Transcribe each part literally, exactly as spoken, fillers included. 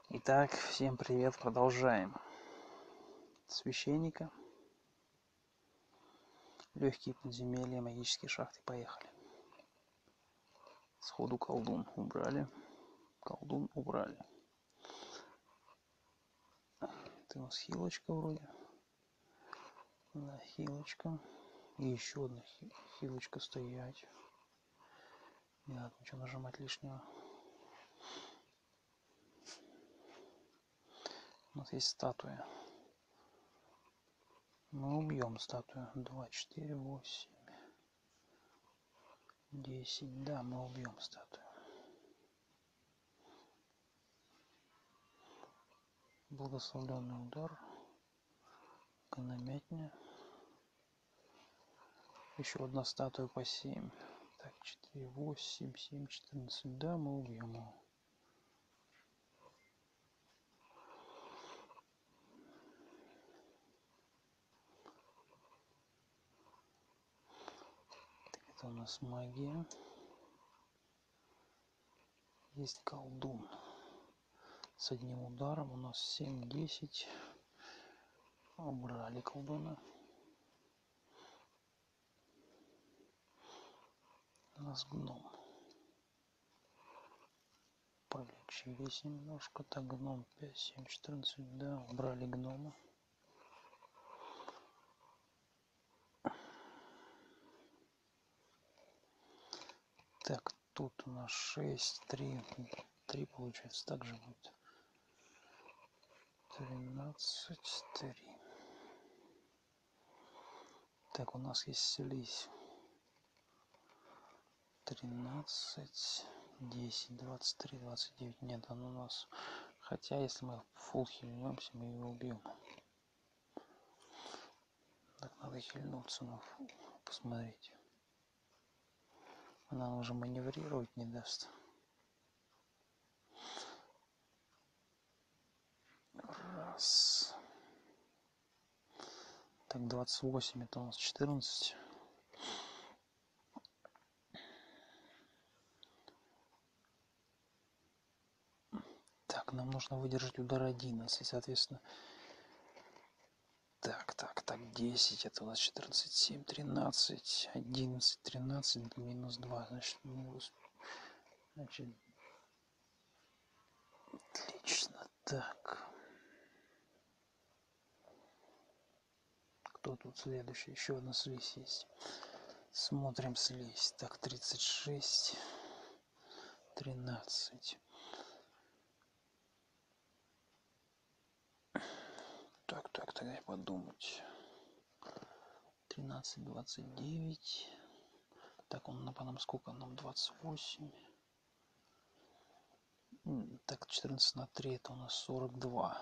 Итак, всем привет, продолжаем. Священника. Легкие подземелья, магические шахты, поехали. Сходу колдун убрали. Колдун убрали. Это у нас хилочка вроде. Да, хилочка. И еще одна хилочка стоять. Не надо ничего нажимать лишнего. У нас есть статуя. Мы убьем статую. два, четыре, восемь, десять. Да, мы убьем статую. Благословленный удар. Каномятня. Еще одна статуя по семь. Так, четыре, восемь, семь, четырнадцать. Да, мы убьем его. Так, это у нас магия. Есть колдун. С одним ударом у нас семь, десять. Убрали колдуна. У нас гном. Полечились немножко. Так, гном пять, семь, четырнадцать. Да, убрали гнома. Так, тут у нас шесть, три. три получается. Также будет. тринадцать, три. Так, у нас есть слизь. тринадцать, десять, двадцать три, двадцать девять. Нет, он у нас... Хотя, если мы фулл хильнемся, мы его убьем. Так, надо хильнуться на фулл. Посмотреть. Она уже маневрировать не даст. Раз. Так, двадцать восемь, это у нас четырнадцать. Так, нам нужно выдержать удар одиннадцать, соответственно. Так, так, так, десять, это у нас четырнадцать, семь, тринадцать, одиннадцать, тринадцать, минус два, значит, минус... Значит, отлично, так. Кто тут следующий? Еще одна слизь есть. Смотрим слизь. Так, тридцать шесть, тринадцать. Так, так, тогда подумать. тринадцать, двадцать девять. Так, он по нам сколько? Нам двадцать восемь. Так, четырнадцать на три, это у нас сорок два.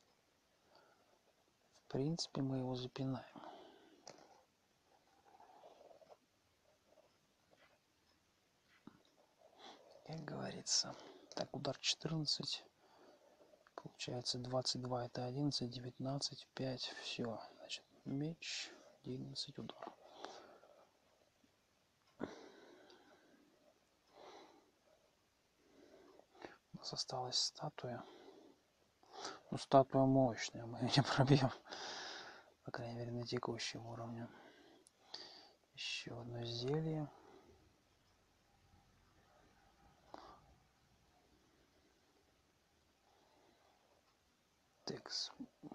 В принципе, мы его запинаем. Как говорится. Так, удар четырнадцать. Получается двадцать два, это одиннадцать, девятнадцать, пять. Все. Значит, меч, одиннадцать, удар. У нас осталась статуя. Ну, статуя мощная, мы ее не пробьем. По крайней мере, на текущем уровне. Еще одно зелье. Текс.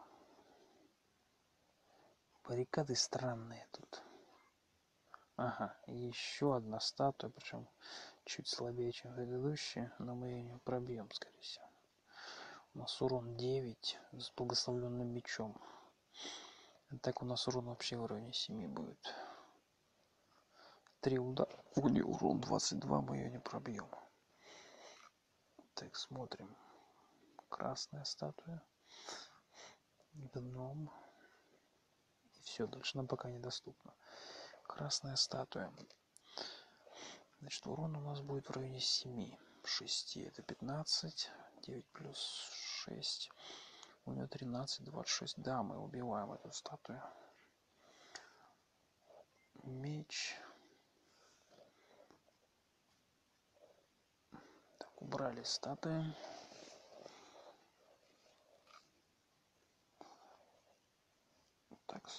Баррикады странные тут. Ага, еще одна статуя, причем чуть слабее, чем предыдущая, но мы ее не пробьем, скорее всего. У нас урон девять с благословленным мечом. Так у нас урон вообще в районе семи будет. три удара. У нее урон двадцать два, мы ее не пробьем. Так, смотрим. Красная статуя. Гном. И все, дальше нам пока недоступно. Красная статуя. Значит, урон у нас будет в районе семи. шесть, это пятнадцать. девять плюс шесть. У нее тринадцать, двадцать шесть. Да, мы убиваем эту статую. Меч. Так, убрали статуи.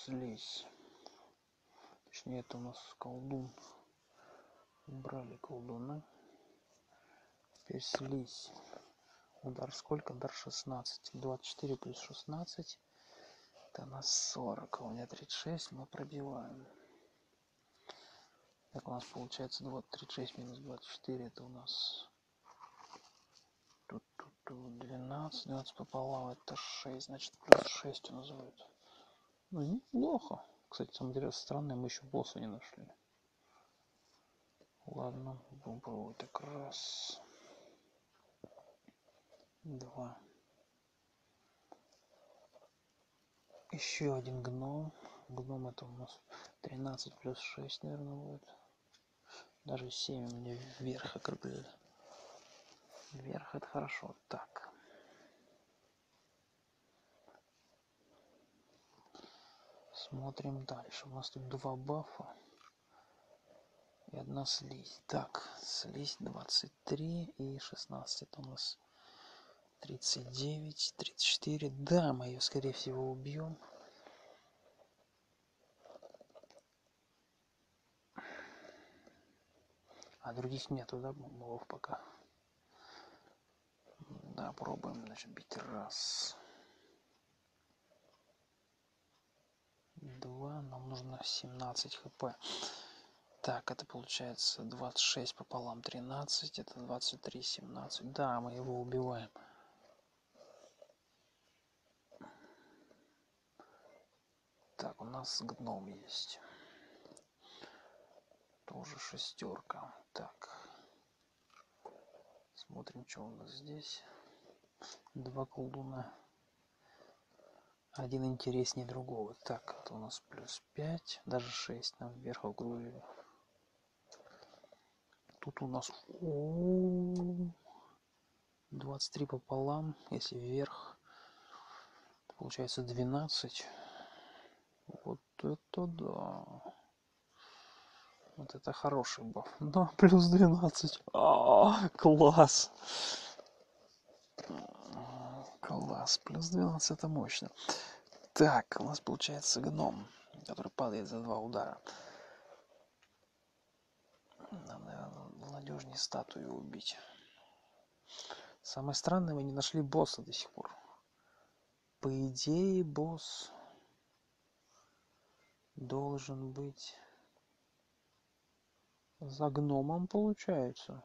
слизь. Точнее, это у нас колдун. Убрали колдуна. Теперь слизь. Удар сколько? Удар шестнадцать. двадцать четыре плюс шестнадцать. Это у нас сорок. А у меня тридцать шесть. Мы пробиваем. Так у нас получается тридцать шесть минус двадцать четыре. Это у нас тут, тут, тут двенадцать. двенадцать пополам. Это шесть. Значит, плюс шесть у нас будет. Ну, неплохо. Кстати, самое странное, мы еще босса не нашли. Ладно, будем пробовать. Так, раз. Два. Еще один гном. Гном это у нас тринадцать плюс шесть, наверное, будет. Даже семь у меня вверх округлили. Вверх это хорошо. Так. Смотрим дальше. У нас тут два бафа. И одна слизь. Так, слизь двадцать три и шестнадцать. Это у нас тридцать девять, тридцать четыре. Да, мы ее, скорее всего, убьем. А других нету, да, мобов пока? Да, пробуем, значит, бить. Раз. Два. Нам нужно семнадцать хп. Так, это получается двадцать шесть пополам тринадцать. Это двадцать три, семнадцать. Да, мы его убиваем. Так, у нас гном есть. Тоже шестерка. Так. Смотрим, что у нас здесь. Два колдуна. Один интереснее другого. Так, это у нас плюс пять. Даже шесть нам вверх округлили. Тут у нас двадцать три пополам. Если вверх, получается двенадцать. Вот это да. Вот это хороший баф. Да, плюс двенадцать. А, класс. Класс. Плюс двенадцать это мощно. Так, у нас получается гном, который падает за два удара. Нам, наверное, надежнее статую убить. Самое странное, мы не нашли босса до сих пор. По идее, босс должен быть за гномом, получается.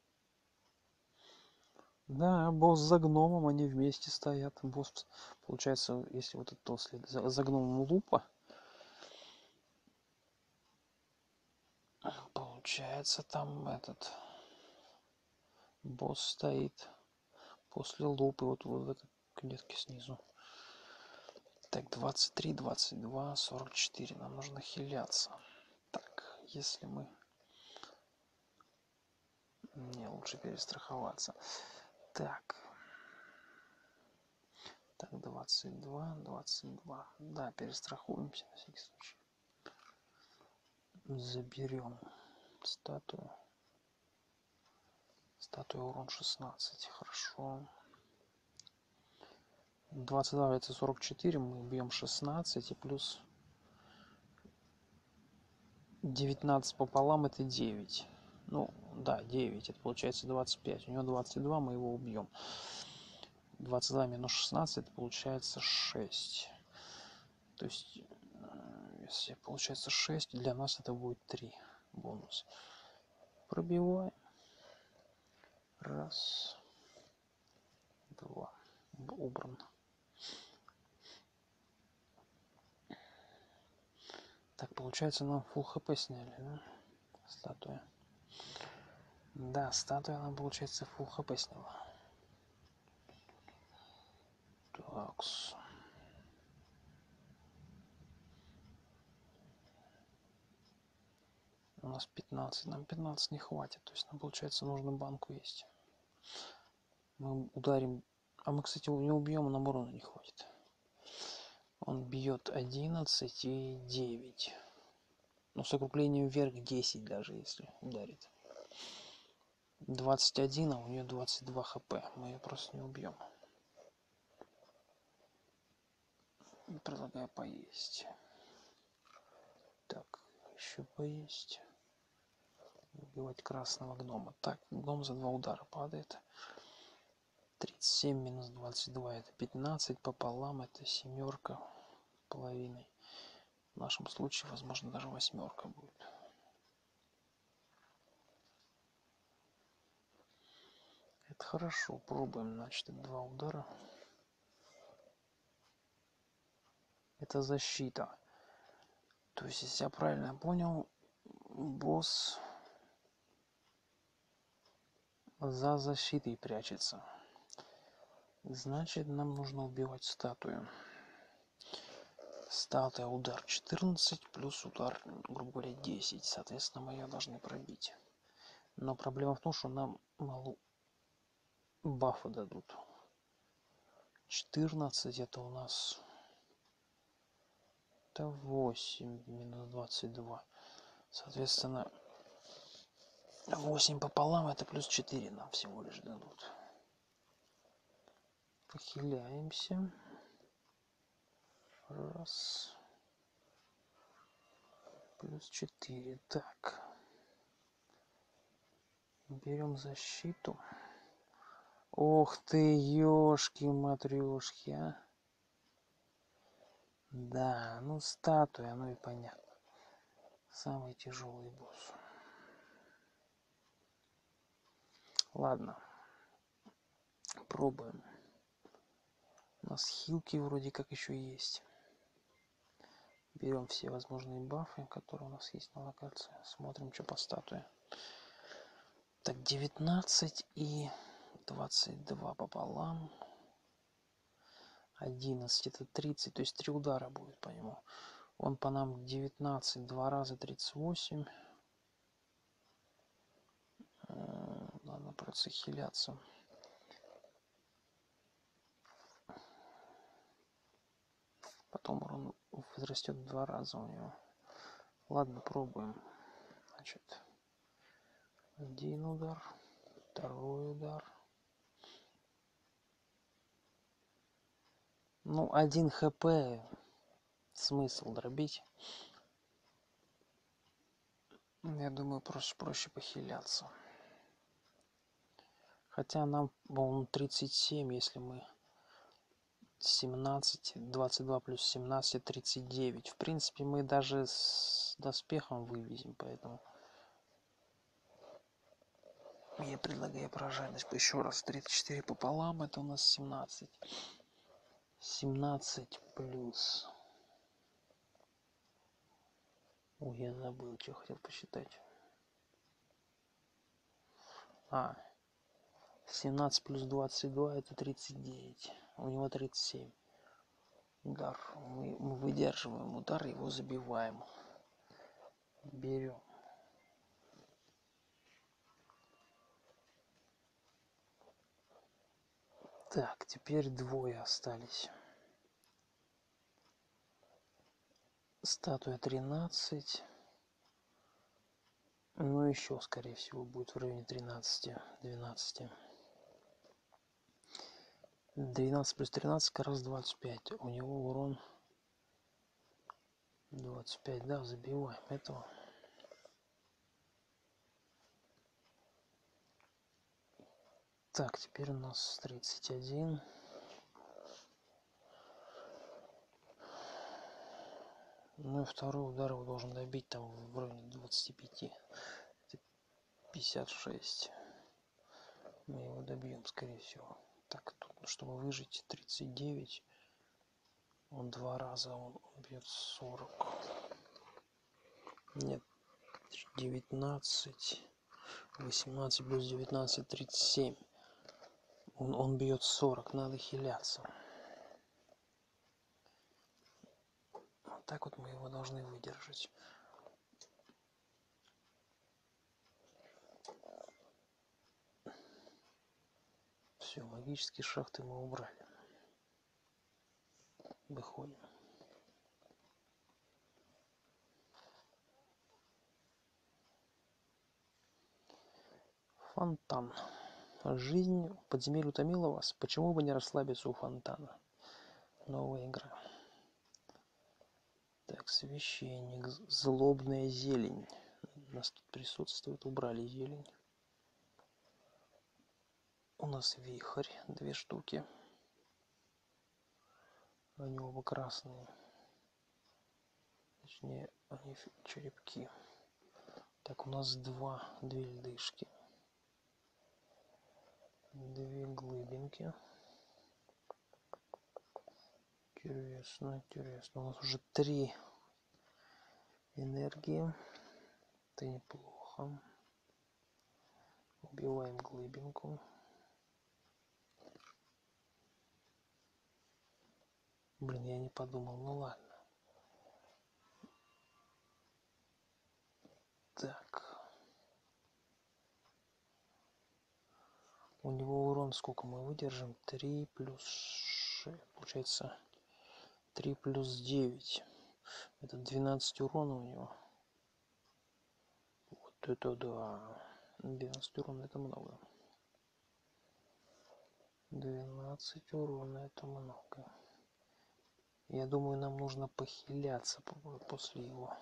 Да, босс за гномом, они вместе стоят. Босс, получается, если вот это след... за, за гномом лупа, получается, там этот босс стоит после лупы, вот, вот в этой клетке снизу. Так, двадцать три, двадцать два, сорок четыре. Нам нужно хиляться. Так, если мы... Не, лучше перестраховаться. Так. Так, двадцать два, двадцать два. Да, перестрахуемся на всякий случай. Заберем статую. Статуя урон шестнадцать. Хорошо. двадцать два это сорок четыре. Мы бьем шестнадцать. И плюс девятнадцать пополам это девять. Ну, да, девять. Это получается двадцать пять. У него двадцать два, мы его убьем. двадцать два минус шестнадцать, это получается шесть. То есть, если получается шесть, для нас это будет три бонус. Пробиваем. Раз. Два. Убран. Так, получается, нам фулл хп сняли, да? Статуя. Да, статуя нам, получается, фулл хп сняла. Такс. У нас пятнадцать. Нам пятнадцать не хватит. То есть нам, получается, нужно банку есть. Мы ударим. А мы, кстати, не убьем, нам урона не хватит. Он бьет одиннадцать и девять. Но с округлением вверх десять даже, если ударит. двадцать один, а у нее двадцать два хп. Мы ее просто не убьем. Предлагаю поесть. Так, еще поесть. Убивать красного гнома. Так, гном за два удара падает. тридцать семь минус двадцать два это пятнадцать. Пополам это семерка. Половиной. В нашем случае, возможно, даже восьмерка будет. Это хорошо. Пробуем, значит, два удара. Это защита. То есть, если я правильно понял, босс за защитой прячется. Значит, нам нужно убивать статую. Статуя удар четырнадцать плюс удар, грубо говоря, десять. Соответственно, мы ее должны пробить. Но проблема в том, что нам мало бафа дадут. четырнадцать это у нас... Это восемь минус двадцать два. Соответственно, восемь пополам это плюс четыре нам всего лишь дадут. Похиляемся. Раз. Плюс четыре. Так. Берем защиту. Ох ты, ёшки-матрёшки, а. Да, ну статуя, ну и понятно. Самый тяжелый босс. Ладно. Пробуем. У нас хилки вроде как еще есть. Берем все возможные бафы, которые у нас есть на локации. Смотрим, что по статуе. Так, девятнадцать и двадцать два пополам. одиннадцать это тридцать, то есть три удара будет по нему. Он по нам девятнадцать, два раза тридцать восемь. Надо просто хиляться. Потом урон возрастет в два раза у него. Ладно, пробуем. Значит, один удар, второй удар. Ну, один хп. Смысл дробить. Я думаю, проще, проще похиляться. Хотя нам, по-моему, тридцать семь, если мы семнадцать, двадцать два плюс семнадцать, тридцать девять. В принципе, мы даже с доспехом вывезем, поэтому я предлагаю поражайность еще раз. тридцать четыре пополам, это у нас семнадцать. семнадцать плюс... Ой, я забыл, что хотел посчитать. А, семнадцать плюс двадцать два это тридцать девять. У него тридцать семь. Удар. Мы, мы выдерживаем удар, его забиваем. Берем. Так, теперь двое остались. Статуя тринадцать. Ну, еще, скорее всего, будет в районе тринадцати, двенадцати. двенадцать плюс тринадцать как раз двадцать пять. У него урон двадцать пять, да, забиваем этого. Так, теперь у нас тридцать один. Ну и второй удар его должен добить там в районе двадцати пяти. Это пятьдесят шесть. Мы его добьем, скорее всего. Так, тут, чтобы выжить, тридцать девять. Он два раза, он бьет сорок. Нет, девятнадцать. восемнадцать плюс девятнадцать, тридцать семь. Он, он бьет сорок, надо хиляться. Вот так вот мы его должны выдержать. Все, магические шахты мы убрали. Выходим. Фонтан. Жизнь в подземелье утомила вас. Почему бы не расслабиться у фонтана? Новая игра. Так, священник, злобная зелень. У нас тут присутствует, убрали зелень. У нас вихрь, две штуки. Они оба красные. Точнее, они черепки. Так, у нас два, две льдышки. Две глыбинки. Интересно, интересно. У нас уже три энергии. Это неплохо. Убиваем глыбинку. Блин, я не подумал. Ну ладно. Так. У него урон сколько мы выдержим? три плюс шесть. Получается три плюс девять. Это двенадцать урона у него. Вот это да. двенадцать урона это много. двенадцать урона это много. Я думаю, нам нужно похиляться после его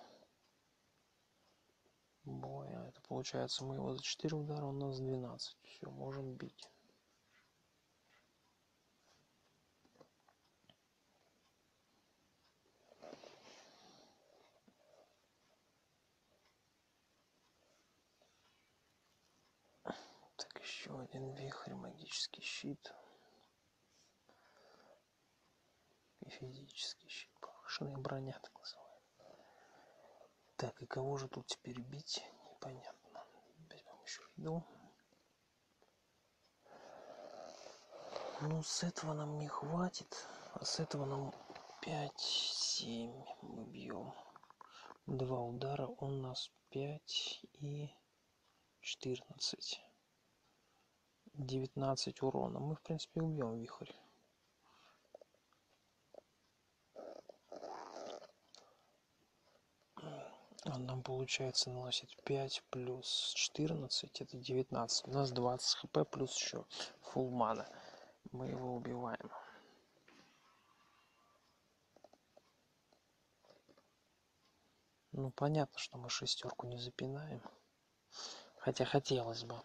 боя. Это получается, мы его за четыре удара, у нас двенадцать. Все, можем бить. Так, еще один вихрь, магический щит. И физический щит. Повышенная броня, так называемая. Так, и кого же тут теперь бить? Непонятно. Возьмем еще еду. Ну, с этого нам не хватит. А с этого нам пять-семь мы бьем. Два удара у нас пять и четырнадцать. девятнадцать урона. Мы, в принципе, убьем вихрь. Он нам, получается, наносит пять плюс четырнадцать. Это девятнадцать. У нас двадцать хп плюс еще фулл мана. Мы его убиваем. Ну, понятно, что мы шестерку не запинаем. Хотя хотелось бы.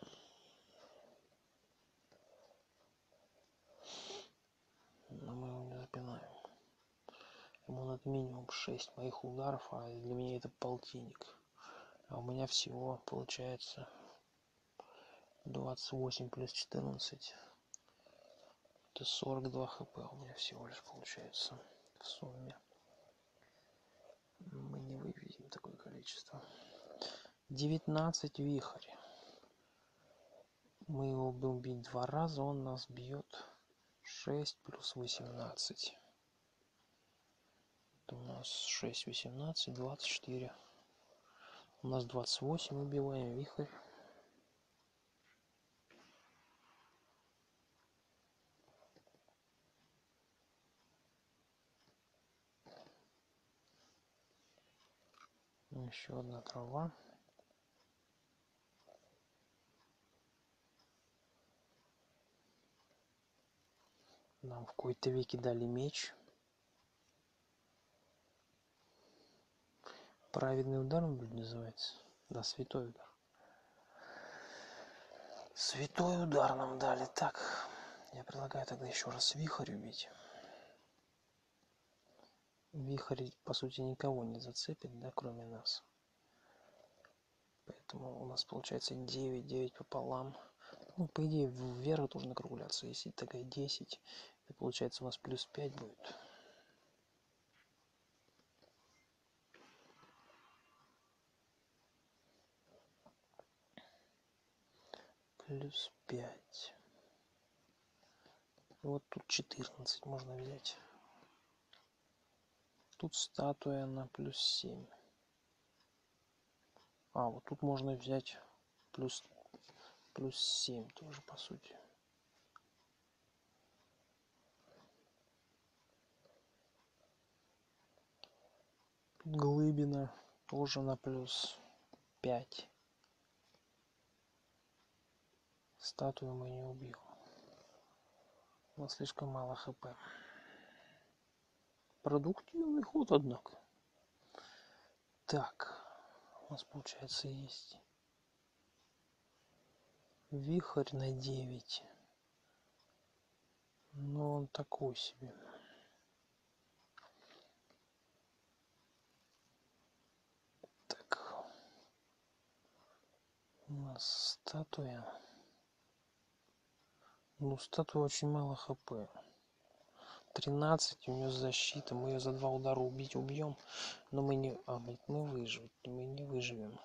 Но мы его не запинаем. Ему надо минимум шесть моих ударов, а для меня это полтинник. А у меня всего получается двадцать восемь плюс четырнадцать. Это сорок два хп у меня всего лишь получается в сумме. Мы не выведем такое количество. девятнадцать вихрь. Мы его будем бить два раза, он нас бьет шесть плюс восемнадцать. Это у нас шесть, восемнадцать, двадцать четыре. У нас двадцать восемь, убиваем вихрь. Еще одна трава. Нам в какой-то веке дали меч. Праведный удар он будет называется. Да, святой удар. Святой удар нам дали. Так, я предлагаю тогда еще раз вихрь убить. Вихрь, по сути, никого не зацепит, да, кроме нас. Поэтому у нас получается девять, девять пополам. Ну, по идее, вверх должен округляться. Если такая десять, то получается у нас плюс пять будет. Плюс пять. Вот тут четырнадцать можно взять. Тут статуя на плюс семь. А, вот тут можно взять плюс, плюс семь тоже, по сути. Глыбина тоже на плюс пять. Статую мы не убьем. У нас слишком мало хп. Продуктивный ход, однако. Так, у нас получается есть вихрь на девять. Но он такой себе. Так, у нас статуя. Ну, статуя очень мало хп. тринадцать, у нее защита. Мы ее за два удара убить убьем. Но мы не... А, мы выживем. Мы не выживем.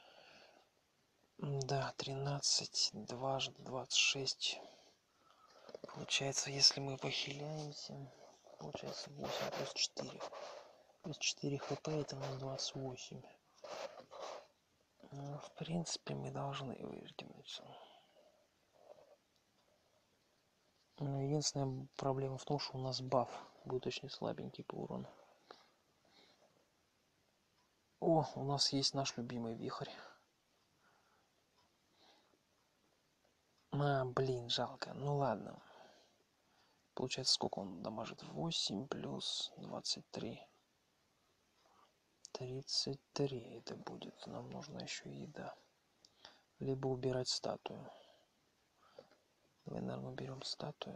Да, тринадцать, дважды двадцать шесть. Получается, если мы похиляемся, получается восемь плюс четыре. Плюс четыре хп, это у нас двадцать восемь. Ну, в принципе, мы должны вытянуться. Но единственная проблема в том, что у нас баф будет очень слабенький по урону. О, у нас есть наш любимый вихрь. А, блин, жалко. Ну ладно. Получается, сколько он дамажит? восемь плюс двадцать три. тридцать три это будет. Нам нужна еще еда. Либо убирать статую. Давай, наверное, уберем статую.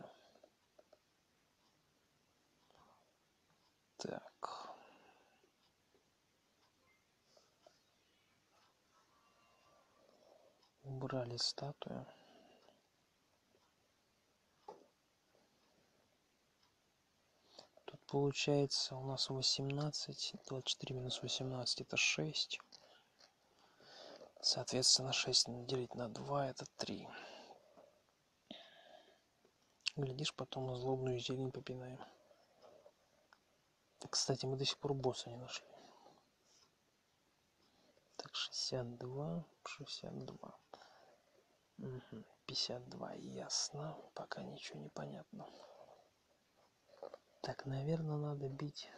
Так. Убрали статую. Тут получается у нас восемнадцать. двадцать четыре минус восемнадцать это шесть. Соответственно, шесть делить на два это три. Глядишь, потом на злобную зелень попинаем. Кстати, мы до сих пор босса не нашли. Так, шестьдесят два, шестьдесят два. Угу, пятьдесят два, ясно. Пока ничего не понятно. Так, наверное, надо бить.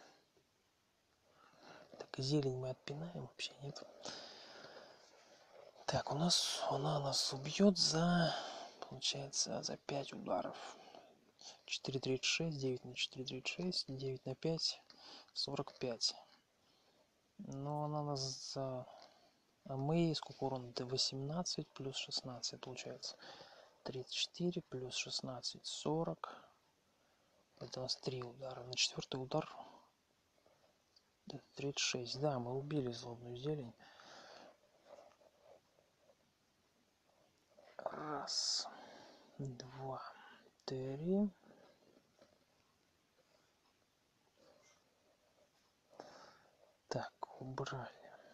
Так, зелень мы отпинаем, вообще нет. Так, у нас она нас убьет за, получается, за пять ударов. четыре тридцать шесть, девять на четыре тридцать шесть, девять на пять, сорок пять. Но она нас за... А мы сколько урона? восемнадцать плюс шестнадцать получается. тридцать четыре плюс шестнадцать, сорок. Это у нас три удара. На четвертый удар тридцать шесть. Да, мы убили злобную зелень. Раз, два, три. Так, убрали.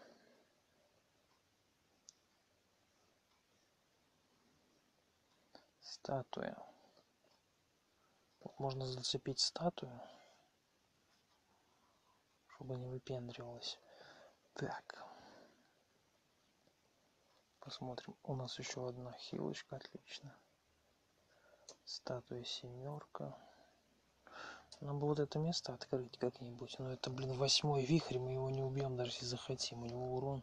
Статуя. Можно зацепить статую, чтобы не выпендривалась. Так. Посмотрим. У нас еще одна хилочка, отлично. Статуя семерка. Нам бы вот это место открыть как-нибудь. Но это, блин, восьмой вихрь, мы его не убьем, даже если захотим. У него урон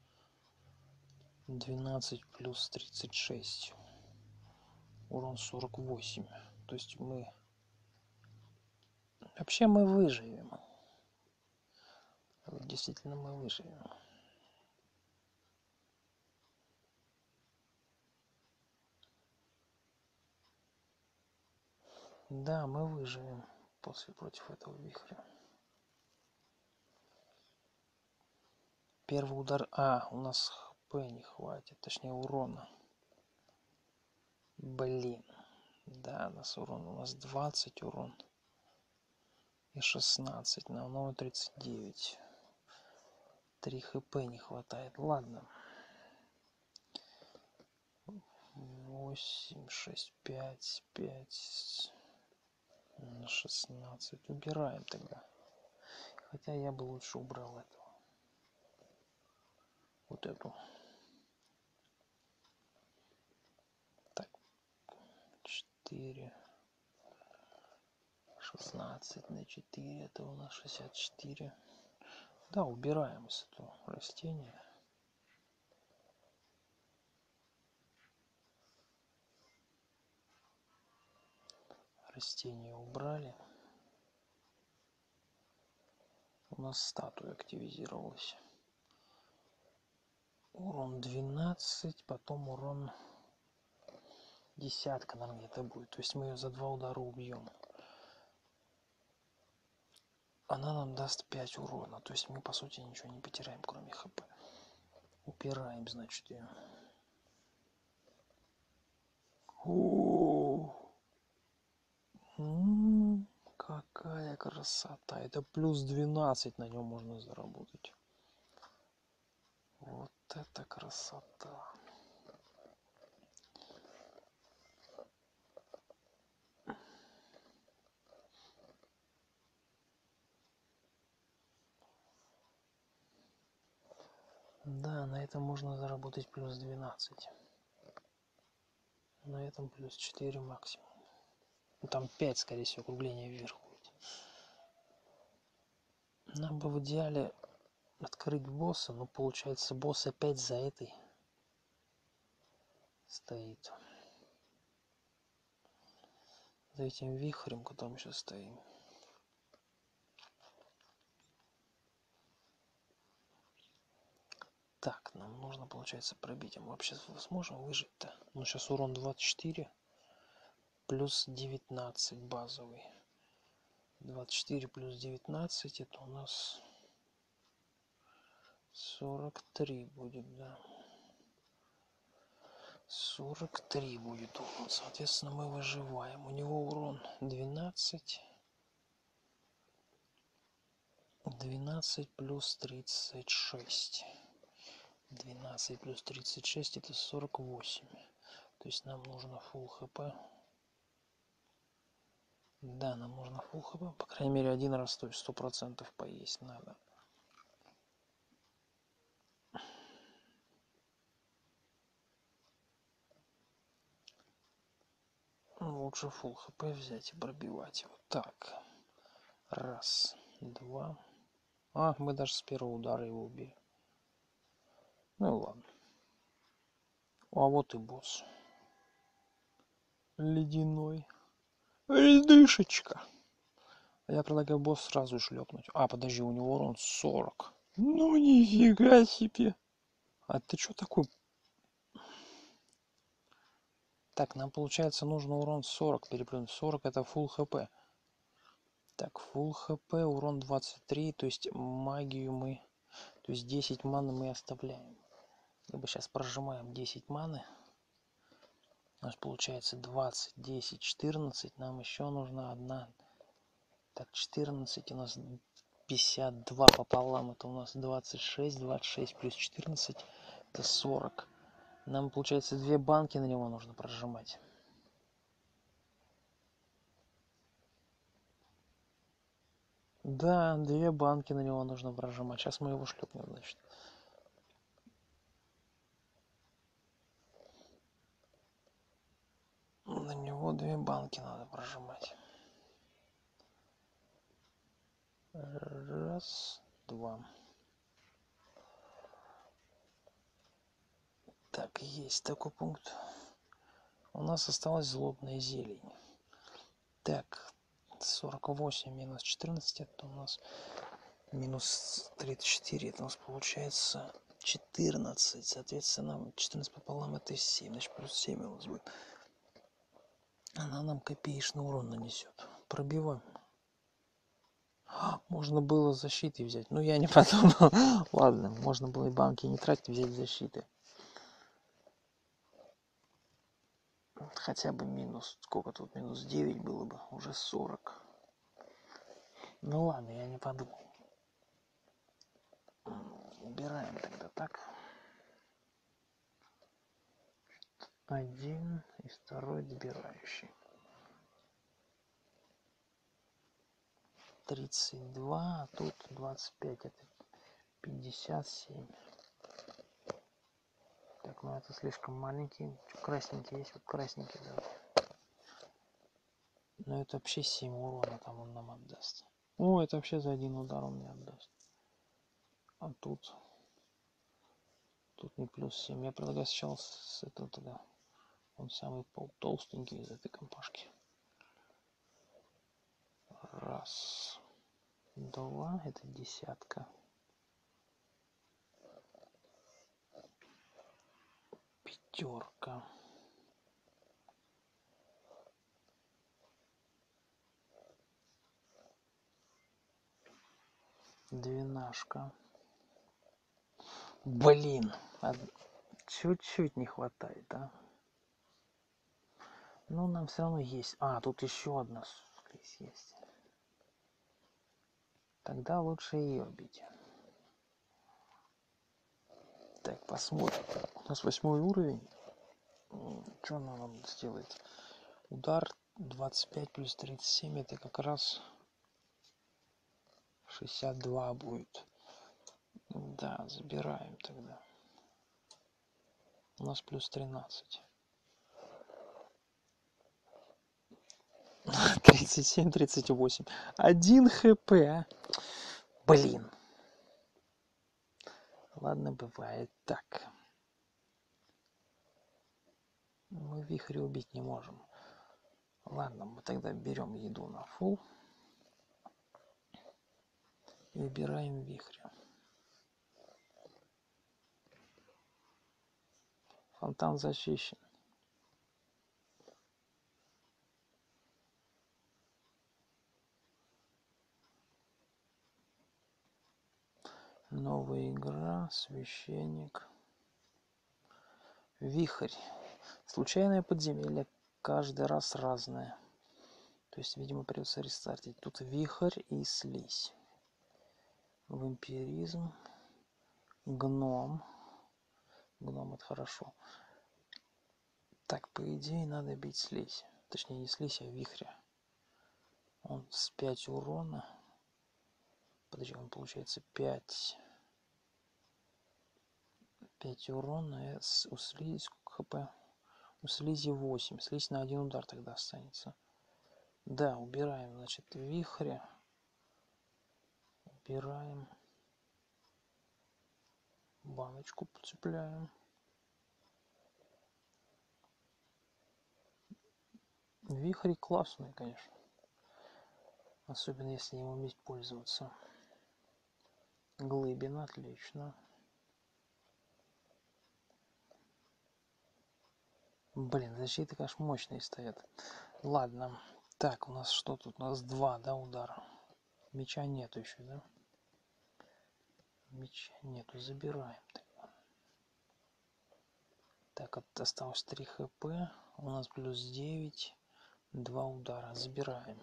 двенадцать плюс тридцать шесть. Урон сорок восемь. То есть мы... Вообще мы выживем. Вот действительно мы выживем. Да, мы выживем после против этого вихря. Первый удар... А, у нас хп не хватит, точнее урона. Блин. Да, у нас урон. У нас двадцать урон. И шестнадцать. На новую тридцать девять. три хп не хватает. Ладно. восемь, шесть, пять, пять. шестнадцать. Убираем тогда. Хотя я бы лучше убрал эту. Вот эту. Так. четыре. шестнадцать на четыре. Это у нас шестьдесят четыре. Да, убираем из этого растения. Растения убрали. У нас статуя активизировалась. урон двенадцать, потом урон десятка нам где-то будет. То есть мы ее за два удара убьем. Она нам даст пять урона. То есть мы по сути ничего не потеряем, кроме хп. Упираем, значит, ее. О, м, какая красота. Это плюс двенадцать на нем можно заработать. Вот это красота. Да, на этом можно заработать плюс двенадцать. На этом плюс четыре максимум. Ну, там пять, скорее всего, округление вверх будет. Нам бы в идеале открыть босса, но получается босс опять за этой стоит. За этим вихрем, которым сейчас стоим. Так, нам нужно, получается, пробить. А мы вообще сможем выжить-то? Ну, сейчас урон двадцать четыре. Плюс девятнадцать базовый. двадцать четыре плюс девятнадцать. Это у нас сорок три будет, да. сорок три будет урон. Соответственно, мы выживаем. У него урон двенадцать. двенадцать плюс тридцать шесть. двенадцать плюс тридцать шесть это сорок восемь. То есть нам нужно full хп. Да, нам нужно full хп. По крайней мере, один раз, то есть сто процентов поесть надо. Лучше full хп взять и пробивать его. Так. Раз, два. А, мы даже с первого удара его убили. Ну и ладно. А вот и босс. Ледяной. Ледышечка. Я предлагаю босс сразу шлепнуть. А, подожди, у него урон сорок. Ну нифига себе. А ты что такой? Так, нам получается нужно урон сорок переплюнуть. сорок это full хп. Так, full хп, урон двадцать три, то есть магию мы... То есть десять маны мы оставляем. Либо сейчас прожимаем десять маны. У нас получается двадцать, десять, четырнадцать. Нам еще нужна одна. Так, четырнадцать у нас пятьдесят два пополам. Это у нас двадцать шесть. двадцать шесть плюс четырнадцать. Это сорок. Нам получается две банки на него нужно прожимать. Да, две банки на него нужно прожимать. Сейчас мы его шлепнем, значит. На него две банки надо прожимать. Раз, два. Так, есть такой пункт. У нас осталась злобная зелень. Так, сорок восемь минус четырнадцать, это у нас минус тридцать четыре, это у нас получается четырнадцать. Соответственно, четырнадцать пополам это семь, значит плюс семь у нас будет. Она нам копеечный урон нанесет. Пробиваем. Можно было защиты взять. Ну, я не подумал. Ладно, можно было и банки не тратить, взять защиты. Хотя бы минус. Сколько тут? Минус девять было бы. Уже сорок. Ну ладно, я не подумал. Убираем тогда так. Один и второй добирающий. тридцать два, а тут двадцать пять. Это пятьдесят семь. Так, ну это слишком маленький. Красненький есть? Вот красненький, да. Ну это вообще семь урона там он нам отдаст. О, это вообще за один удар он мне отдаст. А тут... Тут не плюс семь. Я предлагаю сначала с этого тогда. Он самый толстенький из этой компашки. Раз. Два. Это десятка. Пятерка. Двенашка. Блин, чуть-чуть не хватает, да? Ну, нам все равно есть. А, тут еще одна слизь есть. Тогда лучше ее бить. Так, посмотрим. У нас восьмой уровень. Что она нам сделает? Удар двадцать пять плюс тридцать семь. Это как раз шестьдесят два будет. Да, забираем тогда. У нас плюс тринадцать. тридцать семь, тридцать восемь. один хп. Блин. Ладно, бывает так. Мы вихря убить не можем. Ладно, мы тогда берем еду на фул. И убираем вихря. Фонтан защищен. Новая игра, священник. Вихрь. Случайное подземелье. Каждый раз разное. То есть, видимо, придется рестартить. Тут вихрь и слизь. Вампиризм. Гном. Гном это хорошо. Так, по идее, надо бить слизь. Точнее, не слизь, а вихря. Он с пять урона. Подожди, он получается пять. пять урона. У слизи сколько хп? У слизи восемь. Слизь на один удар тогда останется. Да, убираем, значит, вихря. Убираем. Баночку подцепляем. Вихри классные, конечно. Особенно если им уметь пользоваться. Глыбин, отлично. Блин, защиты, конечно, мощные стоят. Ладно. Так, у нас что тут? У нас два, да, удара. Меча нету еще, да? Меча нету, забираем тогда. Так, осталось три хп. У нас плюс девять. Два удара. Забираем.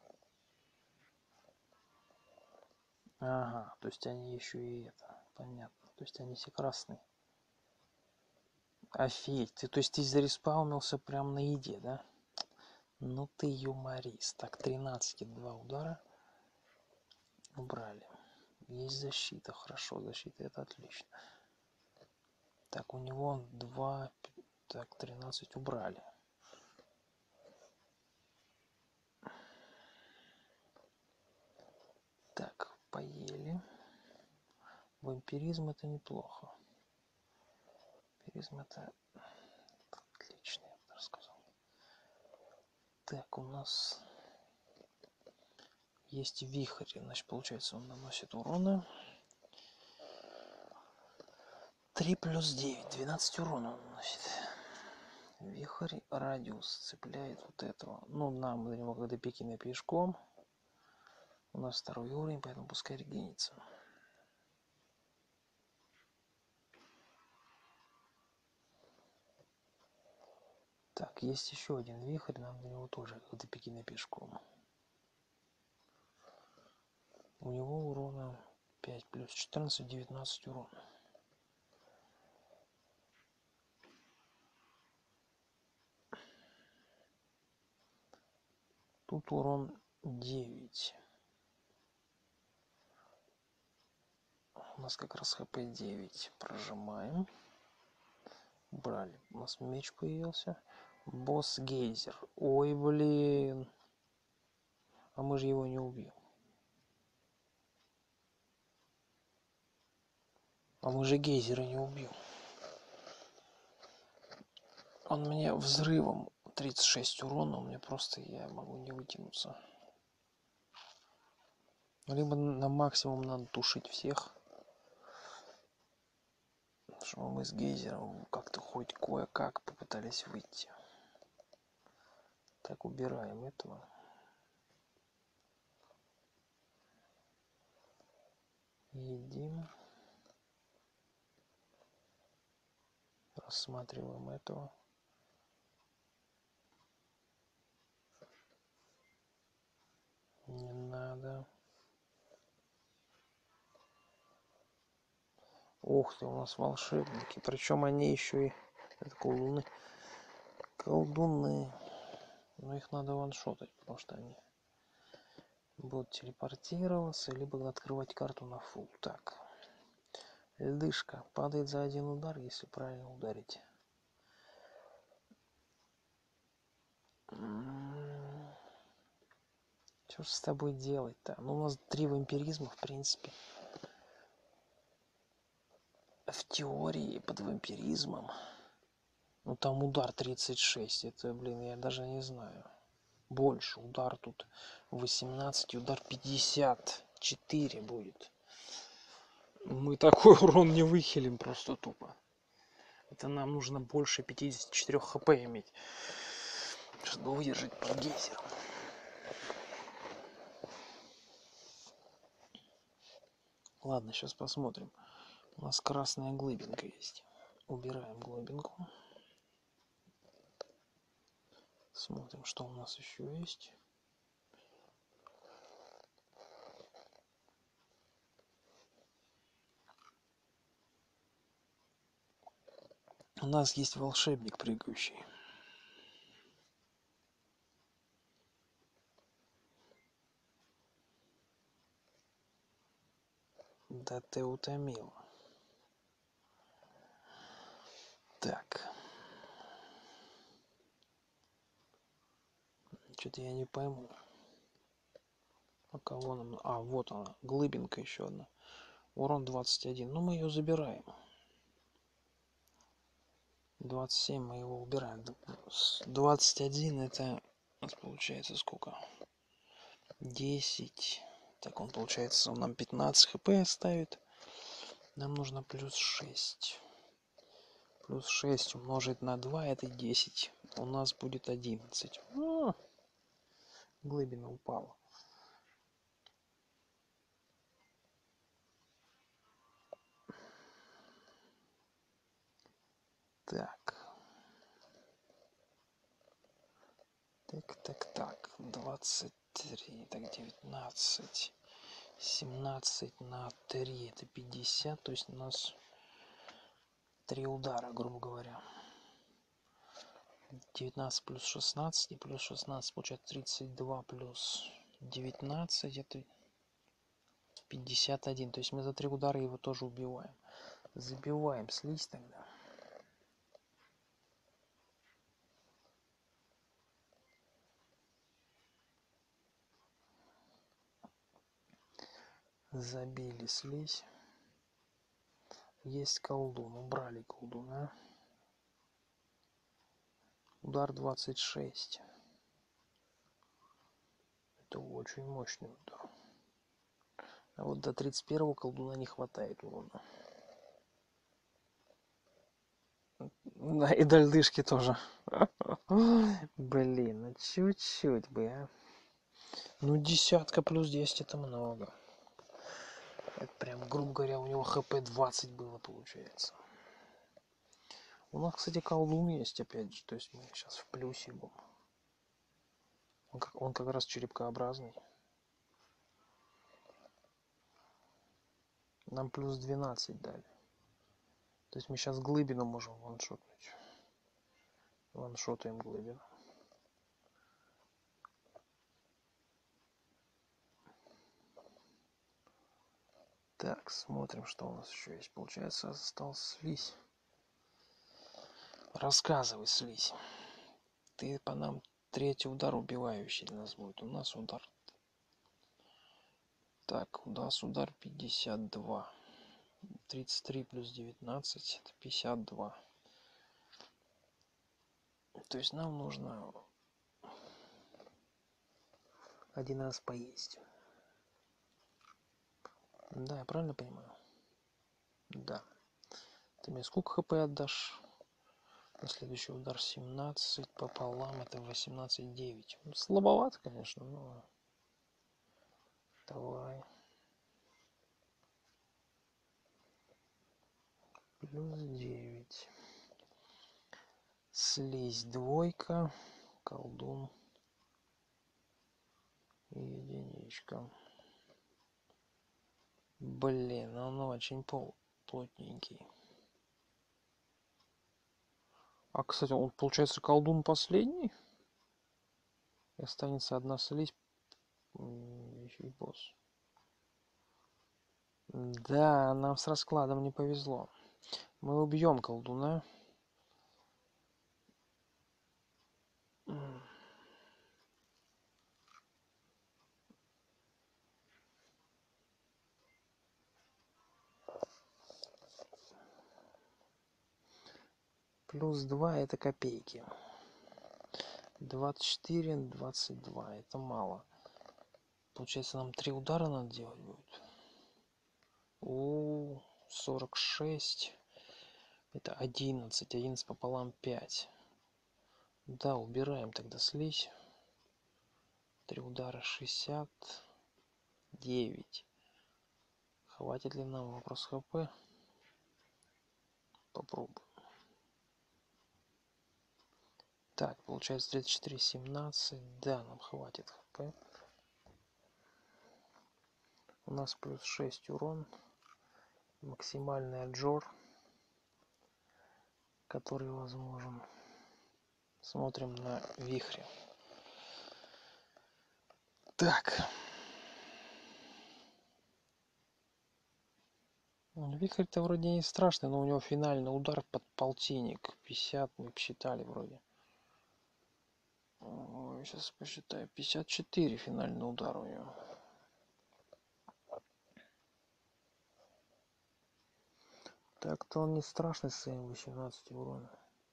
Ага, то есть они еще и это. Понятно. То есть они все красные. Офигеть, ты, то есть ты зареспаунился прям на еде, да? Ну ты юморист. Так, тринадцать и два удара. Убрали. Есть защита, хорошо, защита, это отлично. Так, у него два, так, тринадцать убрали. Так, поели. Вампиризм это неплохо. Вампиризм это отлично, я бы сказал. Так, у нас есть вихрь, значит, получается, он наносит урона. три плюс девять, двенадцать урона он наносит. Вихрь, радиус цепляет вот этого. Ну, нам до него, когда пикина пешком. У нас второй уровень, поэтому пускай регенится. Так, есть еще один вихрь, нам до него тоже, когда пикина пешком. У него урона пять плюс четырнадцать, девятнадцать урона. Тут урон девять. У нас как раз хп девять. Прожимаем. Брали. У нас меч появился. Босс Гейзер. Ой, блин. А мы же его не убьем. А мы же Гейзера не убьем. Он мне взрывом тридцать шесть урона. У меня просто я могу не вытянуться. Либо на максимум надо тушить всех. чтобы мы с гейзером как-то хоть кое-как попытались выйти. Так, убираем этого. Едим. Рассматриваем этого. Не надо. Ух ты, у нас волшебники. Причем они еще и... Это колдуны. Колдуны. Но их надо ваншотать, потому что они будут телепортироваться, либо открывать карту на фул. Так. Льдышка падает за один удар, если правильно ударить. Что ж с тобой делать-то? Ну, у нас три вампиризма, в принципе. В теории под вампиризмом. Ну, там удар тридцать шесть. Это, блин, я даже не знаю. Больше. Удар тут восемнадцать, удар пятьдесят четыре будет. Мы такой урон не выхилим просто тупо. Это нам нужно больше пятьдесят четыре хп иметь, чтобы выдержать под гейзером. Ладно, сейчас посмотрим. У нас красная глыбинка есть. Убираем глыбинку. Смотрим, что у нас еще есть. У нас есть волшебник прыгающий. Да ты утомил. Так. Что-то я не пойму. А кого нам... А, вот она. Глыбинка еще одна. Урон двадцать один. Ну, мы ее забираем. двадцать семь мы его убираем. двадцать один это... У нас получается сколько? десять. Так, он получается, он нам пятнадцать хп ставит. Нам нужно плюс шесть. Плюс шесть умножить на два, это десять. У нас будет одиннадцать. О, глыбина упала. Так. Так, так, так. двадцать три, так, девятнадцать. семнадцать на три, это пятьдесят. То есть у нас три удара, грубо говоря. девятнадцать плюс шестнадцать, и плюс шестнадцать получается тридцать два плюс девятнадцать, это пятьдесят один. То есть мы за три удара его тоже убиваем. Забиваем слизь тогда. Забили слизь. Есть колдун. Убрали колдуна. Удар двадцать шесть. Это очень мощный удар. А вот до тридцать первого колдуна не хватает урона. Да, и до льдышки тоже. Блин, ну чуть-чуть бы, а. Ну, десятка плюс десять это много. Это прям, грубо говоря, у него хп двадцать было, получается. У нас, кстати, колдун есть, опять же. То есть мы сейчас в плюсе будем. Он как, он как раз черепкообразный. Нам плюс двенадцать дали. То есть мы сейчас глыбину можем ваншотнуть. Ваншотаем глыбину. Так, смотрим, что у нас еще есть. Получается, остался слизь. Рассказывай, слизь. Ты по нам третий удар убивающий для нас будет. У нас удар. Так, у нас удар пятьдесят два. тридцать три плюс девятнадцать, это пятьдесят два. То есть нам нужно один раз поесть. Да, я правильно понимаю? Да. Ты мне сколько хп отдашь? На следующий удар семнадцать пополам, это восемнадцать девять. Ну, слабовато, конечно, но... Давай. Плюс девять. Слизь двойка. Колдун. И единичка. Блин, он очень пол плотненький. А, кстати, он, получается, колдун последний? И останется одна слизь. Еще и босс. Да, нам с раскладом не повезло. Мы убьем колдуна. Плюс два это копейки. двадцать четыре, двадцать два. Это мало. Получается, нам три удара надо делать будет. У сорок шесть. Это одиннадцать. одиннадцать пополам пять. Да, убираем тогда слизь. Три удара шестьдесят девять. Хватит ли нам? Вопрос хп. Попробуем. Так, получается тридцать четыре семнадцать. Да, нам хватит хп. У нас плюс шесть урон. Максимальный отжор, который возможен. Смотрим на вихре. Так. Вихрь-то вроде не страшный, но у него финальный удар под полтинник. пятьдесят мы посчитали вроде. Ой, сейчас посчитаю. пятьдесят четыре финальный удар у него. Так-то он не страшный с своим восемнадцать урона.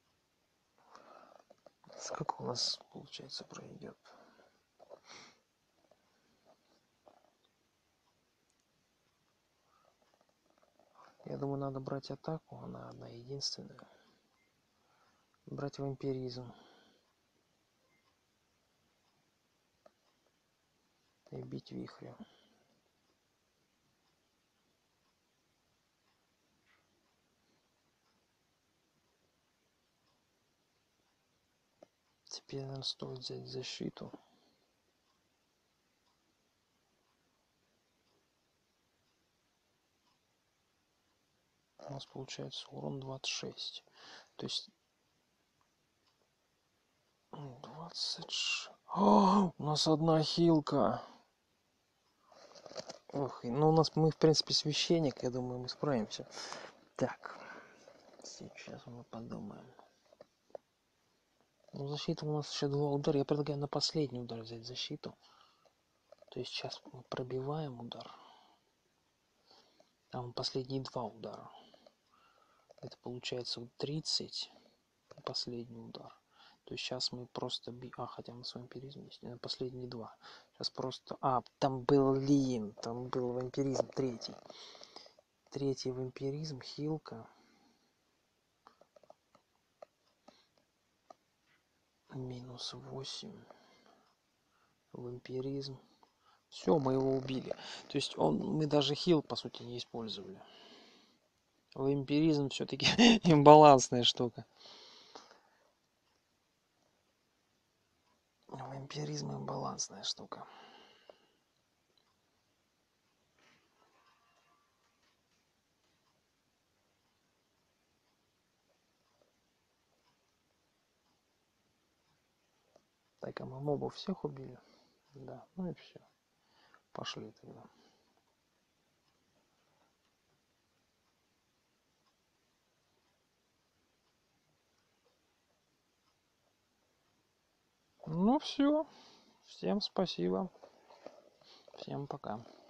Сколько у нас, получается, пройдет? Я думаю, надо брать атаку. Она одна единственная. Брать вампиризм. И бить вихрем. Теперь, наверное, стоит взять защиту. У нас получается урон двадцать шесть. То есть двадцать шесть. О, у нас одна хилка. Ох, ну у нас мы в принципе священник, я думаю, мы справимся. Так, сейчас мы подумаем. Ну, защита у нас еще два удара. Я предлагаю на последний удар взять защиту. То есть сейчас мы пробиваем удар. А он последние два удара. Это получается вот тридцать. Последний удар. То есть сейчас мы просто... Би... А, хотя мы с вампиризмом есть. На последние два. Сейчас просто... А, там был Лин. Там был вампиризм третий. Третий вампиризм. Хилка. Минус восемь. Вампиризм. Все, мы его убили. То есть он, мы даже хил, по сути, не использовали. Вампиризм все-таки имбалансная штука. Вампиризм имбалансная штука. Так, а мы мобов всех убили? Да, ну и все. Пошли тогда. Ну все. Всем спасибо. Всем пока.